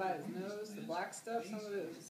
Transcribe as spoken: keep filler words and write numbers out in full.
by his nose, the black stuff, some of it was